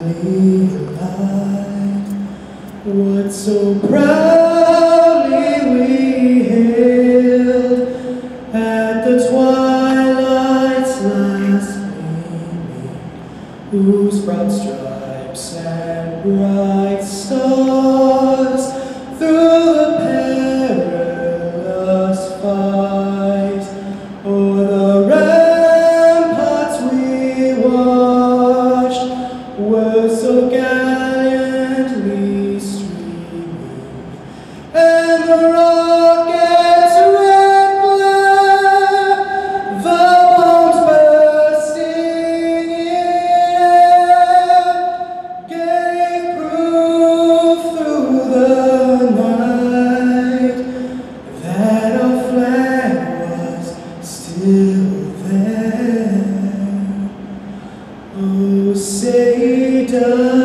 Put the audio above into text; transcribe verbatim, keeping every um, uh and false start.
Light, what so proudly we hailed at the twilight's last gleaming, whose broad stripes and bright stars through the perilous fight o'er the ramparts we watched were so gallantly streaming, and the rocket's red glare, the bombs bursting in air, gave proof through the night that our flag was still there. Oh, say does